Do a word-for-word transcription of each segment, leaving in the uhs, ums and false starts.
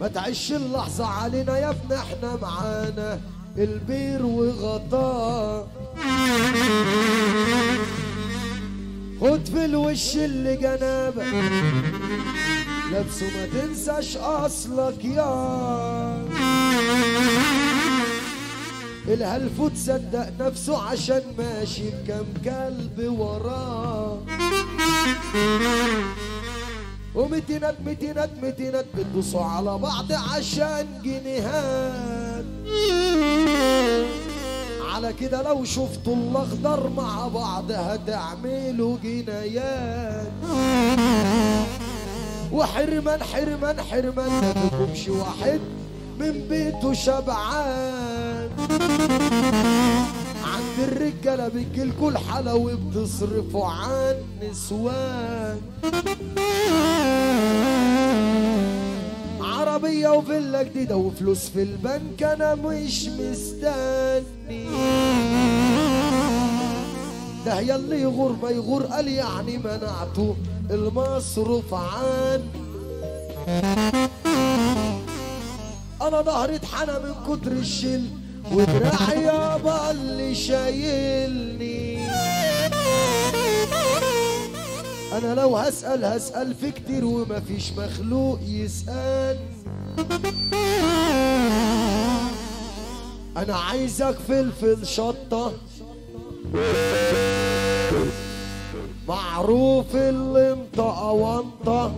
ما تعيش اللحظة علينا يا ابني، احنا معانا البير وغطاه. خد في الوش اللي جنابك لابسه، ما تنساش اصلك يا الهلفوت صدق نفسه عشان ماشي بكم كلب وراه. ومتينات متينات متينات بتبصوا على بعض عشان جنيهات. على كده لو شفتوا الاخضر مع بعض هتعملوا جنايات. وحرمان حرمان حرمان ما بيكونش واحد من بيته شبعان. عند الرجاله بتجيلكوا الحلا وبتصرفوا عن نسوان. عربيه وفيلا جديده وفلوس في البنك انا مش مستني. ده يلي يغور ما يغور قال يعني منعته المصروف عني. انا ظهري اتحنى من كتر الشل ودراعي يابا اللي شايلني. انا لو هسأل هسأل في كتير ومفيش مخلوق يسألني. انا عايزك فلفل شطة معروف اللي مطقة وانطة.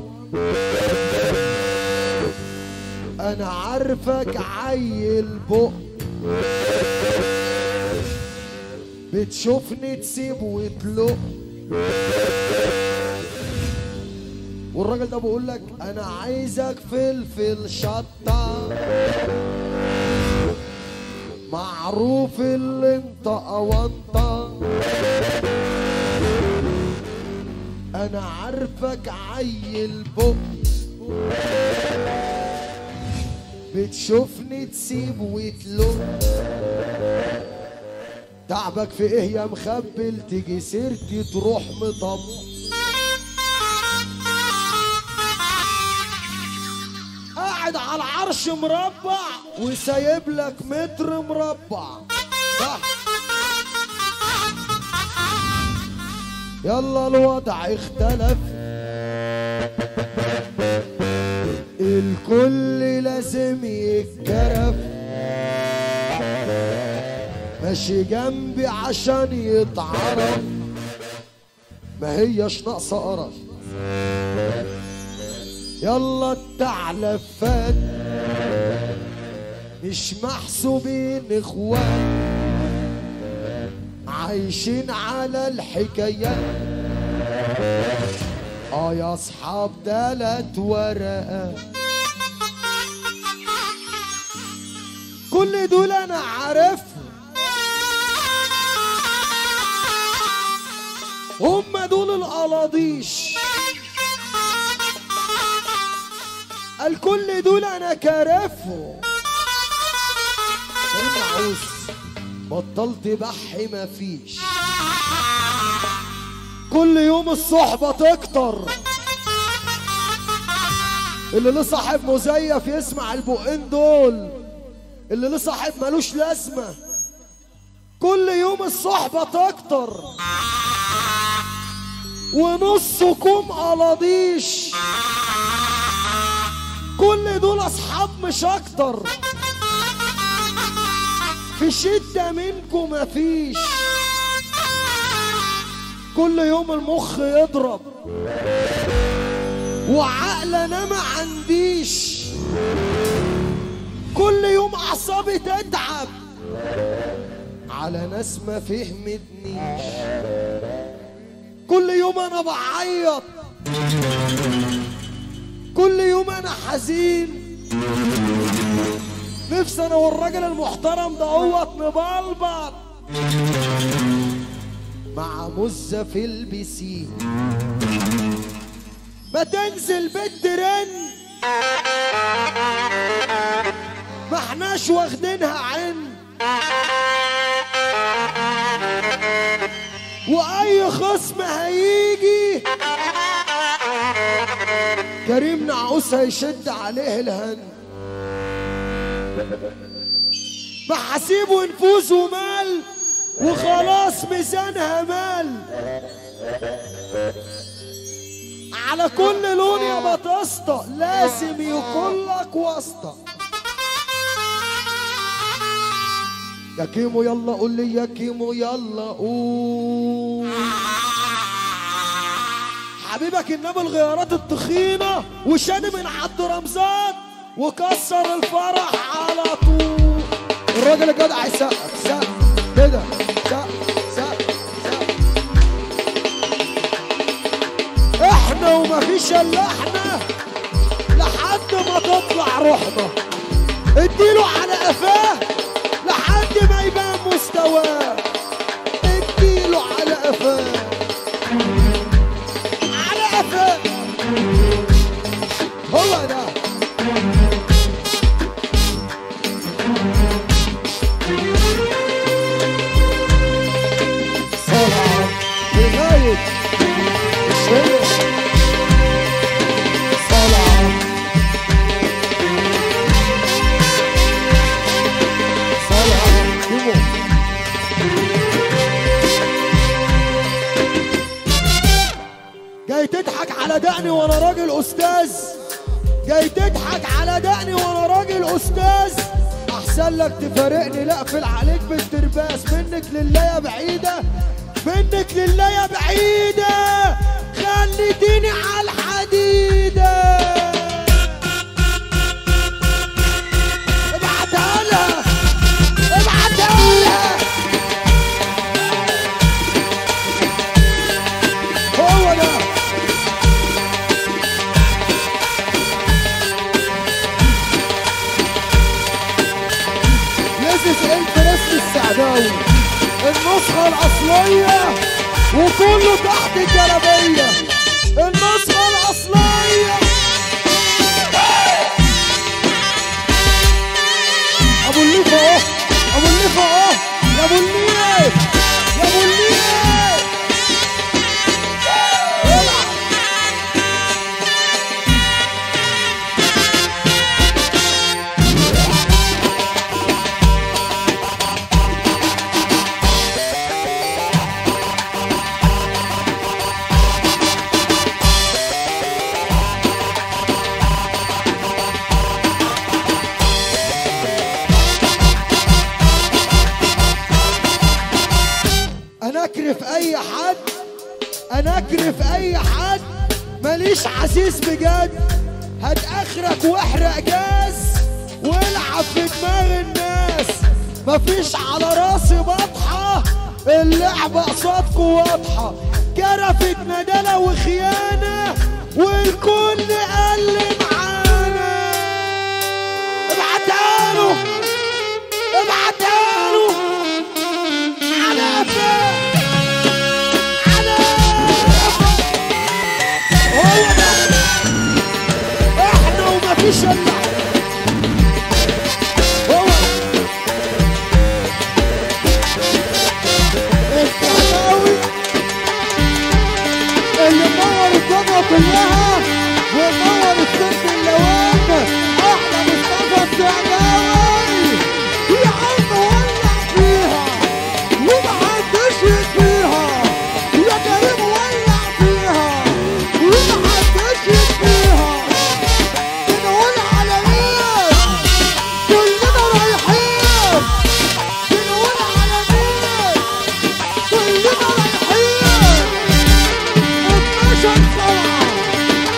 انا عارفك عيل بق بتشوفني تسيب وتلق. والراجل ده بقول لك انا عايزك فلفل شطة معروف اللي مطقة وانطة. انا عارفك عيل بق بتشوفني تسيب وتلق. تعبك في ايه يا مخبل تيجي سيرتي تروح مطب. قاعد على العرش مربع وسايب لك متر مربع صح. يلا الوضع اختلف الكل لازم يتكرف. ماشي جنبي عشان يتعرف ما هيش ناقصة قرف. يلا التعلفات مش محسوبين اخوان عايشين على الحكايات. اه يا اصحاب تلات ورقات كل دول انا عارفهم. هم دول القلاضيش الكل دول انا كارفهم. معوز بطلت بحي مفيش كل يوم الصحبة تكتر. اللي له صاحب مزيف يسمع البقين دول. اللي له صاحب ملوش لازمة كل يوم الصحبة تكتر. ونصكم قلاضيش كل دول اصحاب مش اكتر. في شدة منكم مفيش كل يوم المخ يضرب وعقل انا ما عنديش. كل يوم اعصابي تتعب على ناس ما فهمتنيش. كل يوم انا بعيط كل يوم انا حزين. نفسي انا والراجل المحترم ده هوت نبلبط مع مزة في البسين. ما تنزل بنت رن ما احناش واخدينها عن. واي خصم هيجي كريم نعوس هيشد عليه الهن. محاسيب ونفوس ومال وخلاص ميزانها مال. على كل لون يا بطاسطة لازم يكون لك واسطة. يا كيمو يلا قول لي يا كيمو يلا قول. حبيبك النبي الغيارات التخينة وشادي من عبد رمزان وكسر الفرح على طول. الراجل الجدع يسقف سقف كده سقف سقف سقف. احنا ومفيش الا احنا لحد ما تطلع روحنا. اديله على قفاه لحد ما يبان مستواه. اديله على قفاه على قفاه. هو ده صلاة لغاية الشيخ. صلاة صلاة كيمو. جاي تضحك على دقني وانا راجل استاذ. جاي تضحك على دقني وانا راجل استاذ. احسن لك تفارقني لا اقفل عليك بالترباس. منك لله يا بعيده منك لله يا بعيده خليتيني على الحديده. ابعتها لها ابعتها لها. هو ده لازم الفرس السعداوي النسخة الأصلية وكله تحت الجلابية. النسخة الأصلية أبو الليفة أهو أبو الليفة أهو يا أبو الليف يا أبو الليف. انا اكرف اي حد انا اكرف اي حد ماليش عزيز بجد. هات اخرك واحرق جاز والعب في دماغ الناس. مفيش على راسي بطحة اللعبة قصادكوا واضحة. كرفت ندالة وخيانة والكل قال معانا. ابعتها له ابعتها له على قفاه على قفاه. هو ده احنا ومفيش الا هو السعداوي اللي منور الدنيا كلها ومنور السلك اللوان. احلى مصطفى السعداوي يا عم ولع فيها ومحدش يطفيها. يا كريم ولع فيها ومحدش يطفيها. بنقول على مين كلنا رايحين. بنقول على مين كلنا رايحين. اتناشر سبعة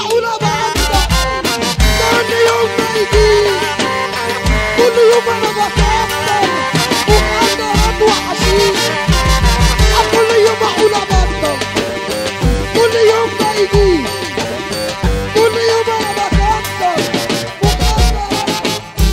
معقولة بقدر تاني يوم ما يجي كل يوم انا بكتر مخدرات وحشيش كل يوم معقولة بقدر كل يوم ما يجي كل يوم انا بكتر مخدرات.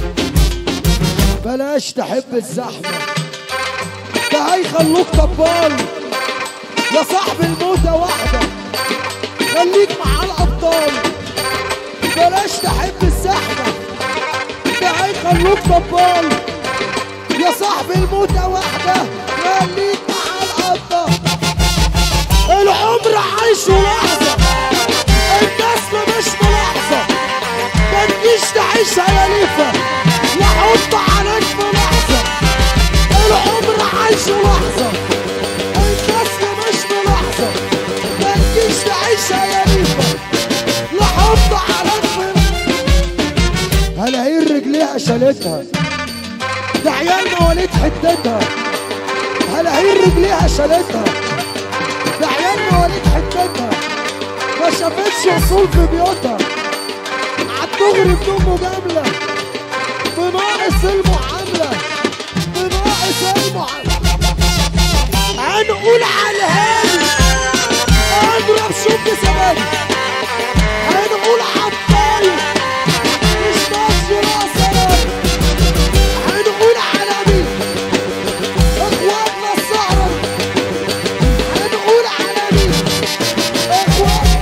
بلاش تحب الزحمة ده هيخلوك طبال يا صاحبي الموتة واحدة خليك مع الأبطال. بلاش تحب الزحمة ده هيخلوك طبال يا صاحبي الموتة واحدة خليك مع الأبطال. العمر عايش لحظة الناس مش ملاحظة ما تجيش تعيشها يا ليفة وحط عليك في لحظة. العمر عايش لحظة الناس مش ملاحظة ما تجيش تعيشها يا ليفة لحط عليك في لحظة. هلاقي رجليها شالتها ده عيال مواليد حتتها هلاقي رجليها شالتها ده عيال مواليد حتتها ما شافتش اصول في بيوتها عالدغري بدون مجاملة بناقص المعاملة بناقص المعاملة. هنقول على الهادي اضرب شوك زبادي هنقول عالطاير مش ماشي راسي هنقول على مين اخواتنا السهرة هنقول على مين اخواتنا.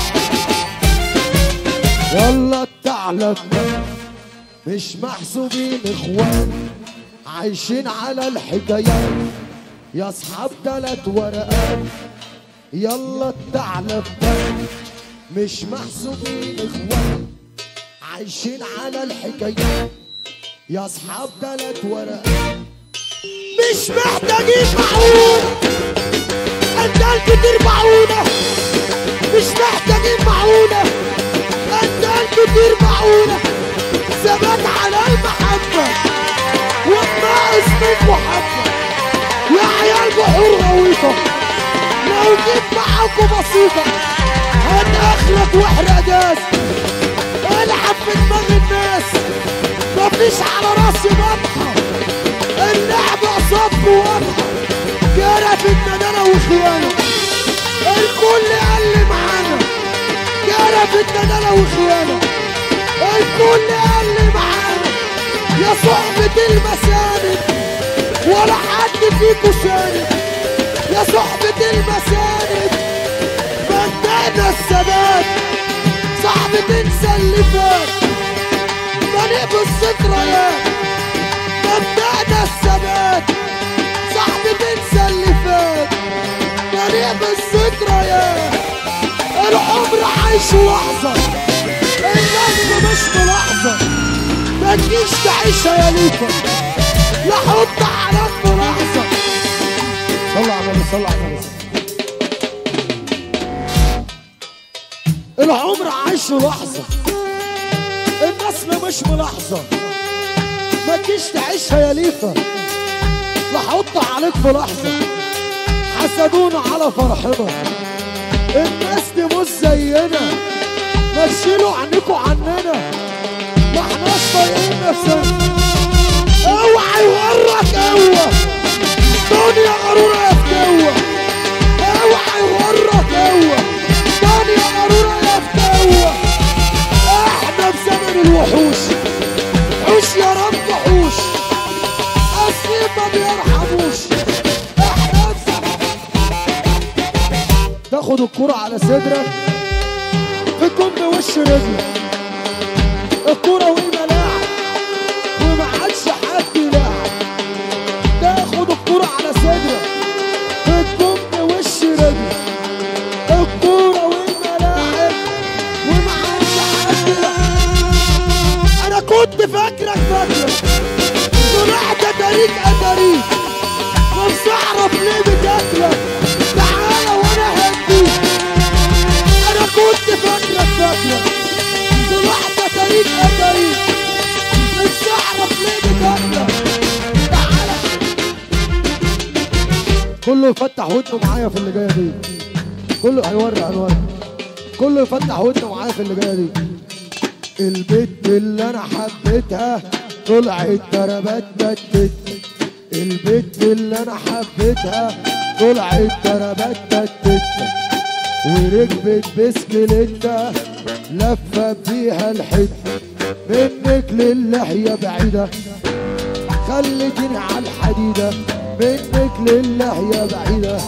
يلا الثعلب مش محسوبين اخوان عايشين على الحكايات يا اصحاب تلات ورقات. يلا الثعلب مش محسوبين اخوان عايشين على الحكايات يا اصحاب تلات ورقات. مش محتاجين معونة انت الكتير معونة مش محتاجين معونة انت الكتير معونة ثبات على المحبة والناقص من محبة يا عيال بحور غويطة لو جيت معاكوا بسيطة هات اخرك واحرق جاز العب في دماغ الناس مفيش على راسي مطحة اللعب قصادكوا واضحة جرت الندالة وخيانة الكل قال لي معانا جرت الندالة وخيانة الكل قال لي معانا يا صحبة المساند ولا حد فيكوا ساند يا صحبة المساند بدأنا الثبات صعب تنسى اللي فات مليء بالذكريات بدأنا الثبات صعب تنسى اللي فات مليء بالذكريات. العمر عايش لحظة الناس مش ملاحظة ما تجيش تعيشها يا ليفة لا حط عليك في لحظة. صلى على النبي صلى على النبي. العمر عايش لحظة الناس مش ملاحظة ما تجيش تعيشها يا ليفة لا حط عليك في لحظة. حسدونا على فرحنا الناس دي مش زينا ما تشيلوا عنكوا عننا ما احناش طايقين نفسنا. اوعى يورك قوة دنيا غرورة يا فتوة اوعى يورك قوة دنيا غرورة يا فتوة. احنا في زمن الوحوش حوش يا رب حوش اصلي ما بيرحموش. احنا في زمن تاخد الكرة على صدرك في كم وش رجلك الكرة والملاعب وما عادش حد يلعب. تاخد الكرة على صدرك في كم وش رجلك الكرة والملاعب وما عادش حد يلعب. انا كنت فاكرك فاكرك طلعت اتاريك اتاريك مش اعرف ليه بتاكلك تعالى وانا هديك. انا كنت فاكرك فاكرك طلعت اتاريك اتاريك مش اعرف ليه بتاكلك تعالى. كله يفتح ودنه معايا في اللي جايه دي كله هيوري هنوري كله يفتح ودنه معايا في اللي جايه دي. البت اللي انا حبيتها طلعت دربات تتت. البت اللي انا حبيتها طلعت دربات تتت. وركبت بسكليتة لفة بيها الحتة. منك لله يا بعيدة خلتني على الحديدة. منك لله يا بعيدة.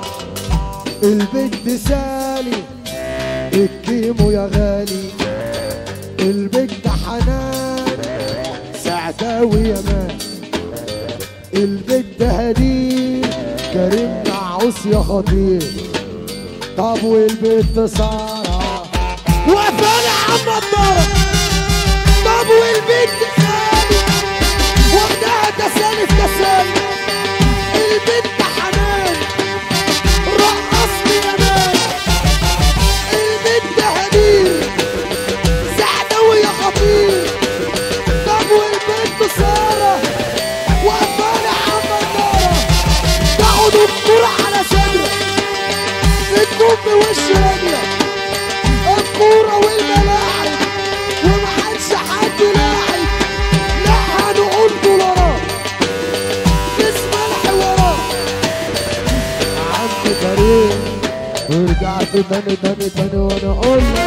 البت سالي الكيمو يا غالي. البت حنان سعداوي يا مان. البت هدير كريم نعوس يا خطير. طب والبت سارة وقفاني عم النضارة. طب والبت خالي واخدها تسالي في تسالي. البت حنان رقصني يا مان. البت هدير سعداوي يا خطير. طب والبت سارة وقفاني عم النضارة. تاخد الكورة على صدرك تكون بوش رجلك. الكورة والملاعب ومعادش حد لاعب. لا هنقول دولارات اسم الحوارات. عندي فريق ورجعت تاني تاني تاني وانا اقول